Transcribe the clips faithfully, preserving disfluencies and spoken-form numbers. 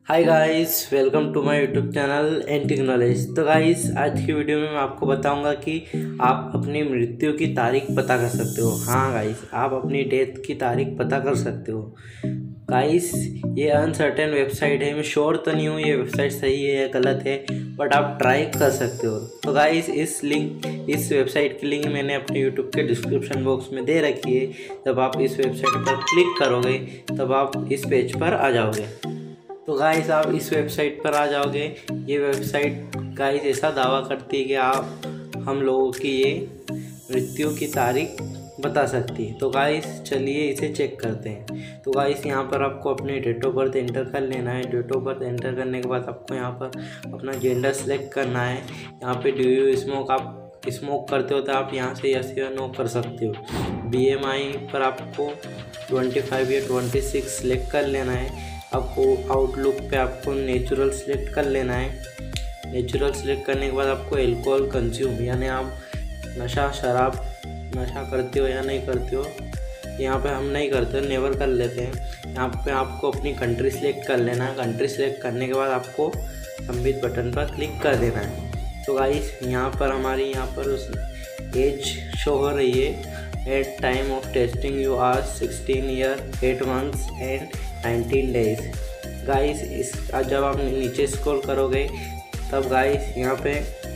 Hi guys, welcome to my YouTube channel antique knowledge. तो guys, आज की video में मैं आपको बताऊंगा कि आप अपनी मृत्यु की तारीख पता कर सकते हो। हाँ गाइस, आप अपनी डेथ की तारीख पता कर सकते हो। गाइस, ये अनसर्टेन वेबसाइट है। मैं श्योर तो नहीं हूँ ये वेबसाइट सही है या गलत है, बट आप ट्राई कर सकते हो। तो गाइस, इस लिंक इस वेबसाइट की लिंक मैंने अपने यूट्यूब के डिस्क्रिप्शन बॉक्स में दे रखी है। जब आप इस वेबसाइट पर क्लिक करोगे तब आप इस पेज पर आ जाओगे। तो गाइस, आप इस वेबसाइट पर आ जाओगे। ये वेबसाइट गाइस ऐसा दावा करती है कि आप हम लोगों की ये मृत्यु की तारीख बता सकती है। तो गाइस, चलिए इसे चेक करते हैं। तो गाइस, यहाँ पर आपको अपने डेट ऑफ बर्थ एंटर कर लेना है। डेट ऑफ बर्थ एंटर करने के बाद आपको यहाँ पर अपना जेंडर सेलेक्ट करना है। यहाँ पे डू यू स्मोक, आप स्मोक करते हो तो आप यहाँ से यस या नो कर सकते हो। बी एम आई पर आपको ट्वेंटी फाइव या ट्वेंटी सिक्स सेलेक्ट कर लेना है। आपको आउटलुक पे आपको नेचुरल सेलेक्ट कर लेना है। नेचुरल सेलेक्ट करने के बाद आपको एल्कोहल कंज्यूम, यानी आप नशा शराब नशा करते हो या नहीं करते हो। यहाँ पे हम नहीं करते, नेवर कर लेते हैं। यहाँ पे आपको अपनी कंट्री सेलेक्ट कर लेना है। कंट्री सेलेक्ट करने के बाद आपको सबमिट बटन पर क्लिक कर देना है। तो गाइस, यहाँ पर हमारी यहाँ पर उस एज शो हो रही है। At time of testing you are sixteen year eight months and nineteen days. Guys, इस जब आप नीचे स्क्रॉल करोगे तब गाइस यहाँ पे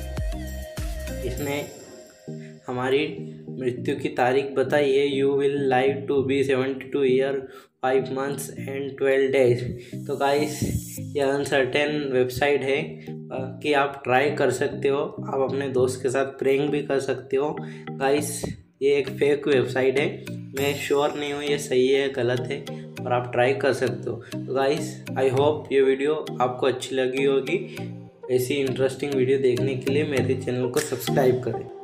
इसने हमारी मृत्यु की तारीख बताई है। You will live to be seventy two year five months and twelve days. तो गाइस, ये अनसर्टेन वेबसाइट है कि आप ट्राई कर सकते हो। आप अपने दोस्त के साथ प्रैंक भी कर सकते हो। गाइस, ये एक फेक वेबसाइट है। मैं श्योर नहीं हूँ ये सही है गलत है, और आप ट्राई कर सकते हो। तो गाइस, आई होप ये वीडियो आपको अच्छी लगी होगी। ऐसी इंटरेस्टिंग वीडियो देखने के लिए मेरे चैनल को सब्सक्राइब करें।